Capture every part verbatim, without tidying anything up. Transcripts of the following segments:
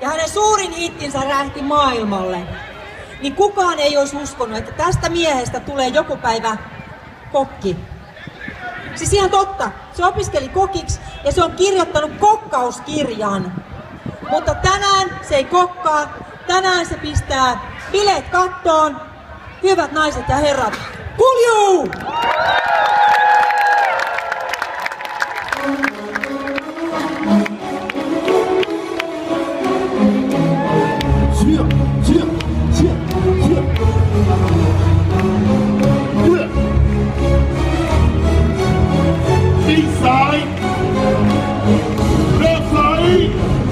ja hänen suurin hittinsä rähti maailmalle, niin kukaan ei olisi uskonut, että tästä miehestä tulee joku päivä kokki. Siis ihan totta, se opiskeli kokiksi ja se on kirjoittanut kokkauskirjan. Mutta tänään se ei kokkaa, tänään se pistää bileet kattoon. Hyvät naiset ja herrat, kuljuu! East side, north side,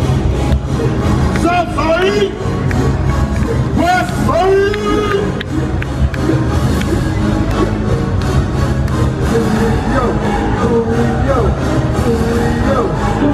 south side, west side. Yo, yo, yo,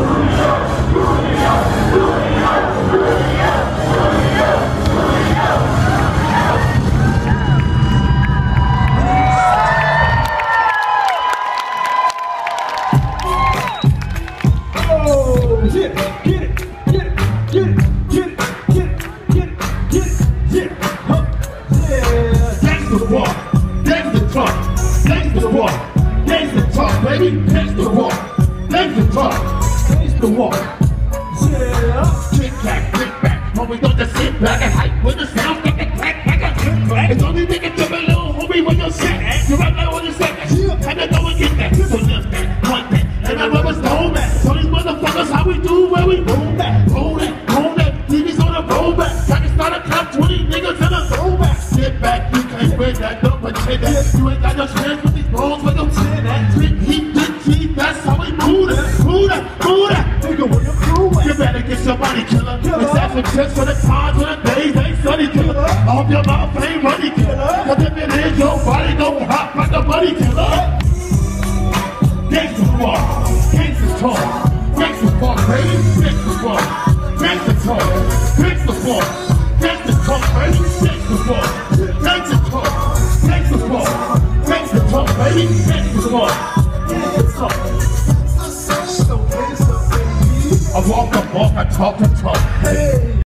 Yeah, get it, get it, get it, get it, get it, get it, get it, yeah, huh, yeah. Gangsta walk, gangsta talk, gangsta walk, gangsta talk, baby, gangsta walk, gangsta talk, gangsta walk, yeah. Kick back, kick back, homie, don't just sit back and hype with the sound, get it, clack, clack, clack, clack. It's only nigga to be little homie when you're set. You're right now on the set, and I go and get that. So lift that, point that, and I rubber stone that. So these motherfuckers, how we do where we roll back, roll that, roll that. T V's on the roll back. I can start a clock, twenty niggas in a throwback. Sit back, you can't wear that, don't pretend that. You ain't got no chance with these bones where your chin at. Trick, heat, good teeth, that's how we move that, move that, move that. Nigga, where you through at? You better get your money, killer. Let's have some chips for the times when the days ain't sunny, killer. I hope your mouth ain't runny, killer. Cause if it is, your body gon' hop like a money killer. Gangsta walk, gangsta talk, gangsta walk, baby, gangsta walk, gangsta talk, gangsta walk, gangsta talk, baby, gangsta walk, gangsta talk, gangsta walk, gangsta talk, baby, gangsta walk, gangsta talk. I walk, I walk, I talk, I talk. Hey.